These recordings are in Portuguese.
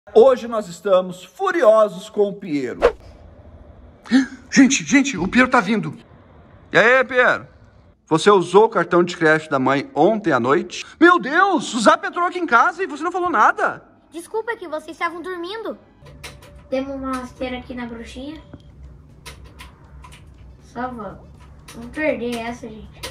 Hoje nós estamos furiosos com o Piero. Gente, o Piero tá vindo. E aí, Piero? Você usou o cartão de crédito da mãe ontem à noite? Meu Deus, o Zap entrou aqui em casa e você não falou nada. Desculpa que vocês estavam dormindo. Temos uma rasteira aqui na bruxinha. Só vamos. Vamos perder essa, gente.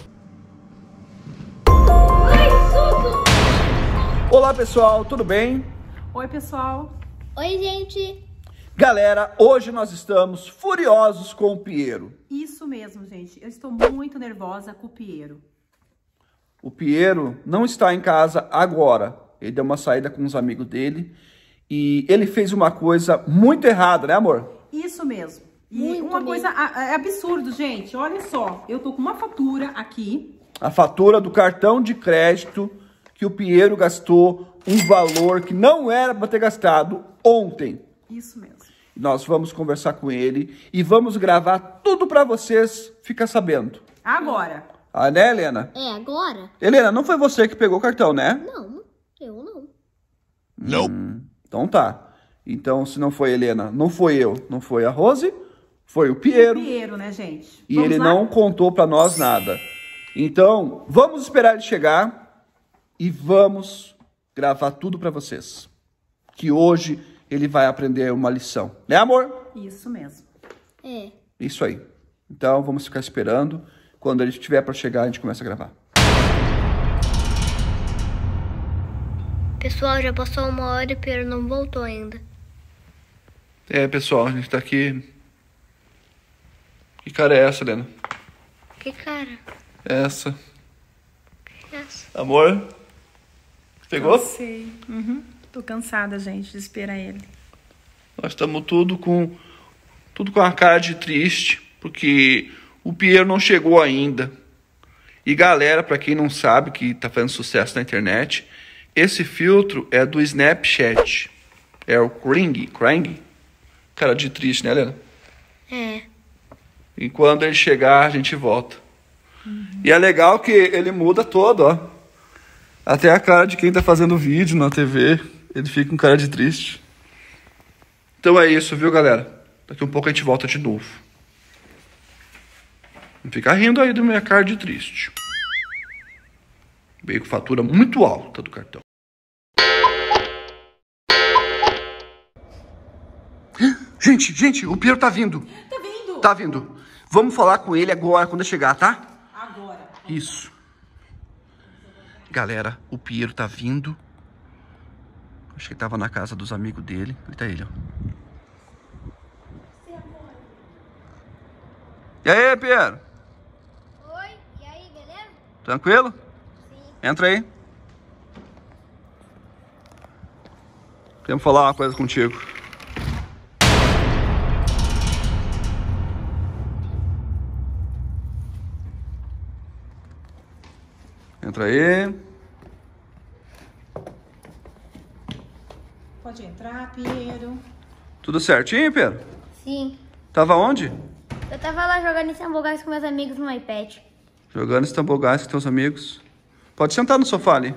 Ai, susto! Olá, pessoal, tudo bem? Oi, pessoal. Oi, gente. Galera, hoje nós estamos furiosos com o Piero. Isso mesmo, gente. Eu estou muito nervosa com o Piero. O Piero não está em casa agora. Ele deu uma saída com os amigos dele e ele fez uma coisa muito errada, né, amor? Isso mesmo. E Muito uma mesmo. coisa é absurdo, gente. Olha só, eu tô com uma fatura aqui. A fatura do cartão de crédito que o Piero gastou um valor que não era para ter gastado ontem. Isso mesmo. Nós vamos conversar com ele e vamos gravar tudo para vocês ficar sabendo. Agora. Ah, né, Helena? É agora? Helena, não foi você que pegou o cartão, né? Não, eu não. Não. Então tá. Então, se não foi Helena, não foi eu, não foi a Rose, foi o Piero. Piero, né, gente? E Vamos ele lá? não contou para nós nada. Então, vamos esperar ele chegar e vamos gravar tudo para vocês. Que hoje ele vai aprender uma lição. Né, amor? Isso mesmo. É. Isso aí. Então, vamos ficar esperando. Quando ele estiver para chegar, a gente começa a gravar. Pessoal, já passou 1 hora e o Pedro não voltou ainda. É, pessoal, a gente tá aqui. Que cara é essa, Helena? Que cara? Essa. Que é essa? Amor? Pegou? Sei. Tô cansada, gente, de esperar ele. Nós estamos tudo com a cara de triste, porque o Piero não chegou ainda. E galera, pra quem não sabe, que tá fazendo sucesso na internet, esse filtro é do Snapchat. É o Krang. Cara de triste, né, Helena? É. E quando ele chegar, a gente volta. E é legal que ele muda todo, ó. Até a cara de quem tá fazendo vídeo na TV, ele fica com cara de triste. Então é isso, viu, galera? Daqui um pouco a gente volta de novo. Não fica rindo aí da minha cara de triste. Veio com fatura muito alta do cartão. Gente, o Piero tá vindo. Tá vindo? Tá vindo. Vamos falar com ele agora, quando chegar, tá? Agora. Isso. Galera, o Piero tá vindo. Acho que ele tava na casa dos amigos dele. Ali tá ele, ó. E aí, Piero? Oi, e aí, beleza? Tranquilo? Sim. Entra aí. Queremos falar uma coisa contigo. Entra aí. Pode entrar, Piero. Tudo certinho, Pedro? Sim. Tava onde? Eu tava lá jogando esse hamburguês com meus amigos no iPad. Jogando esse tambogás com teus amigos. Pode sentar no sofá ali.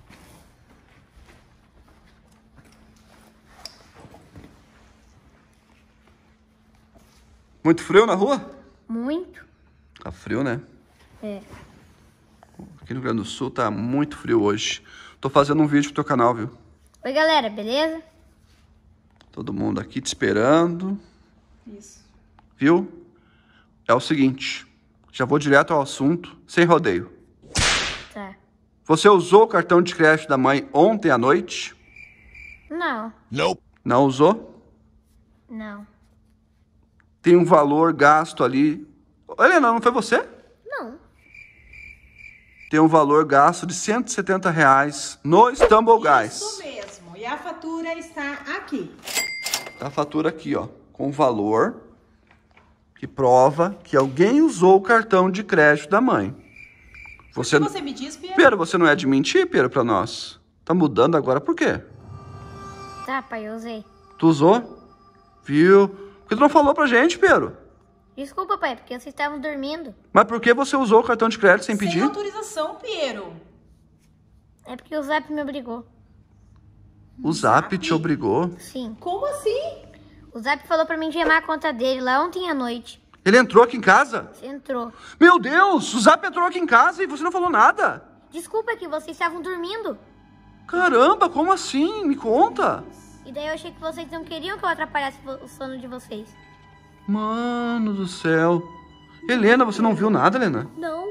Muito frio na rua? Muito? Tá frio, né? É. Aqui no Rio Grande do Sul tá muito frio hoje. Tô fazendo um vídeo pro teu canal, viu? Oi, galera, beleza? Todo mundo aqui te esperando, Isso. viu? É o seguinte, já vou direto ao assunto, sem rodeio. Tá. Você usou o cartão de crédito da mãe ontem à noite? Não, Não usou? não. Tem um valor gasto ali. Helena, não foi você? Não. Tem um valor gasto de R$170 no Stumble Guys. Isso mesmo. E a fatura está aqui. Tá a fatura aqui, ó, com o valor que prova que alguém usou o cartão de crédito da mãe. O que você me diz, Piero? Pedro, você não é de mentir, Pedro, pra nós? Tá mudando agora por quê? Tá, pai, eu usei. Tu usou? Viu? Por que tu não falou pra gente, Pedro? Desculpa, pai, porque vocês estavam dormindo. Mas por que você usou o cartão de crédito sem Sem pedir? autorização, Piero. É porque o Zap me obrigou. O Zap te obrigou? Sim. Como assim? O Zap falou pra mim gemar a conta dele lá ontem à noite. Ele entrou aqui em casa? Você entrou. Meu Deus, o Zap entrou aqui em casa e você não falou nada. Desculpa, é que vocês estavam dormindo. Caramba, como assim? Me conta. E daí eu achei que vocês não queriam que eu atrapalhasse o sono de vocês. Mano do céu. Helena, você não viu nada, Helena? Não.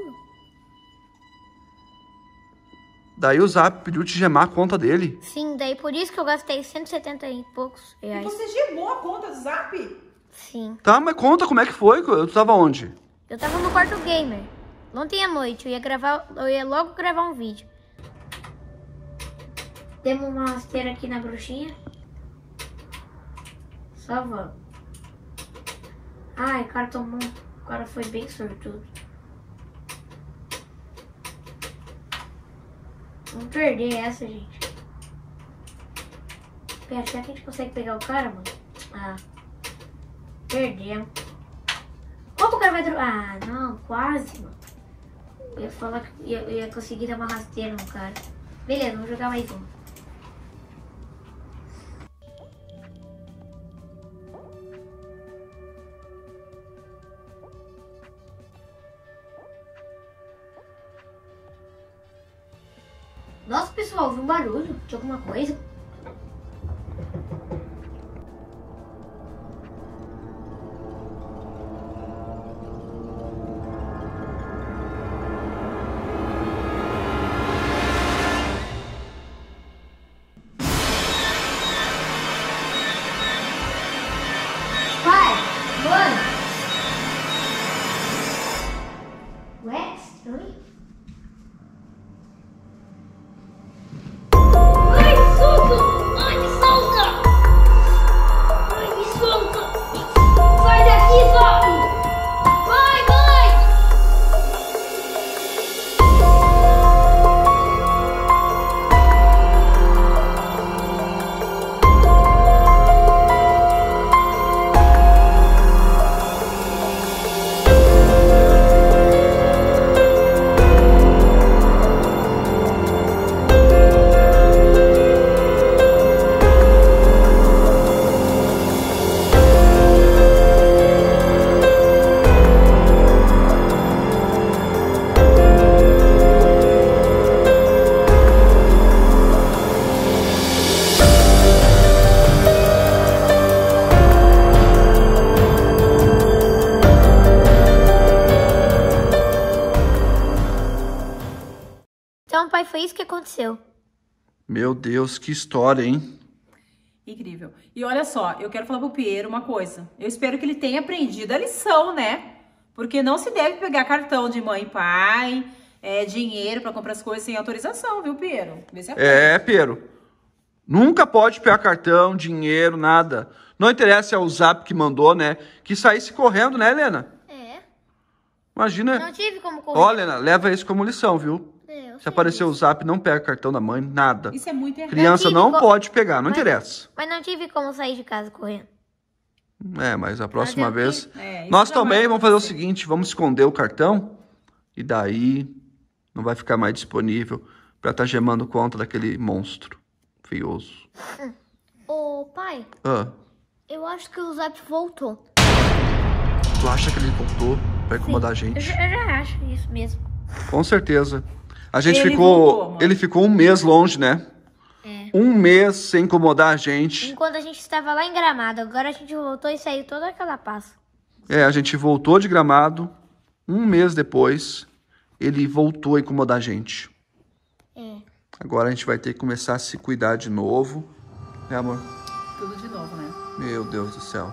Daí o Zap pediu te gemar a conta dele. Sim, daí por isso que eu gastei 170 e poucos E reais. você gemou a conta do Zap? Sim. Tá, mas conta como é que foi. Tu tava onde? Eu tava no quarto gamer. Ontem à noite eu ia logo gravar um vídeo. Temos uma rasteira aqui na bruxinha. Só vamos. Ai, cara tomou. O cara foi bem sortudo. Vamos perder essa, gente. Pera, será que a gente consegue pegar o cara, mano? Ah. Perdemos. Como o cara vai... Ah, não. Quase, mano. Eu ia falar que eu ia conseguir dar uma rasteira no cara. Beleza, vamos jogar mais um. Nossa, pessoal, ouvi um barulho de alguma coisa. Pai, mano. Ué, estranho. Ai, me solta! Ai, me solta! Sai daqui, Zop! Vai, mãe! Então, pai, foi isso que aconteceu. Meu Deus, que história, hein? Incrível. E olha só, eu quero falar pro Piero uma coisa. Eu espero que ele tenha aprendido a lição, né? Porque não se deve pegar cartão de mãe e pai, dinheiro pra comprar as coisas sem autorização, viu, Piero? Vê se aprende. Piero. Nunca pode pegar cartão, dinheiro, nada. Não interessa se é o Zap que mandou, né? Que saísse correndo, né, Helena? É. Imagina. Não tive como correr. Ó, Helena, leva isso como lição, viu? Eu Se sei aparecer o disso. Zap, não pega cartão da mãe, nada. Isso é muito errado. Criança Não não tive pode pegar, não Mas- interessa. Mas não tive como sair de casa correndo. Mas a próxima Fazer o vez... isso Nós jamais também vai vamos fazer o acontecer. seguinte, vamos esconder o cartão e daí não vai ficar mais disponível pra estar gemando conta daquele monstro feioso. Ô, pai, Ah, eu acho que o Zap voltou. tu acha que ele voltou pra incomodar a Eu gente? já acho isso mesmo. Com certeza. A gente Ele ficou... voltou, mano. ele ficou um mês longe, né? É. Um mês sem incomodar a gente. Enquanto a gente estava lá em Gramado, agora a gente voltou e saiu toda aquela paz. A gente voltou de Gramado. Um mês depois, ele voltou a incomodar a gente. É. Agora a gente vai ter que começar a se cuidar de novo. Né, amor? Tudo de novo, né? Meu Deus do céu.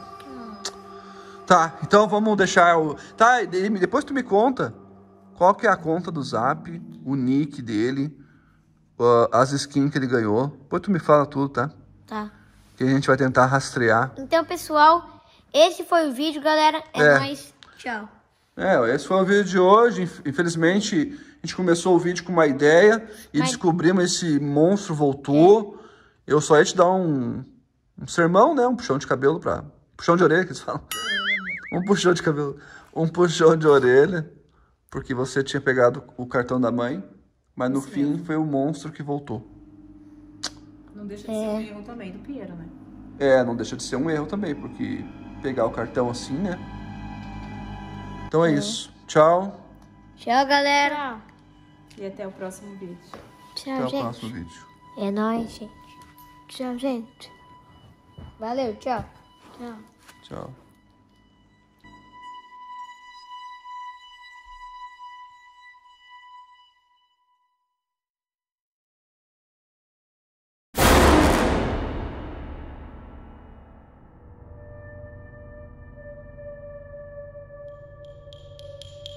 Tá, então vamos deixar o... Tá, depois tu me conta qual que é a conta do Zap, o nick dele, as skins que ele ganhou. Depois tu me fala tudo, tá? Tá. Que a gente vai tentar rastrear. Então, pessoal, esse foi o vídeo, galera. É nóis. Tchau. Esse foi o vídeo de hoje. Infelizmente, a gente começou o vídeo com uma ideia e Mas- descobrimos esse monstro voltou. Eu só ia te dar um sermão, né? Um puxão de cabelo pra... Puxão de orelha, que eles falam. Um puxão de cabelo. Um puxão de orelha. Porque você tinha pegado o cartão da mãe. Mas no fim foi o monstro que voltou. No Não deixa de ser um erro também do Piero, né? Não deixa de ser um erro também, porque pegar o cartão assim, né? Então é isso. Tchau. Tchau, galera. E até o próximo vídeo. Tchau, Até o gente. próximo vídeo. É nóis, gente. Tchau, gente. Valeu, tchau. Tchau. Tchau.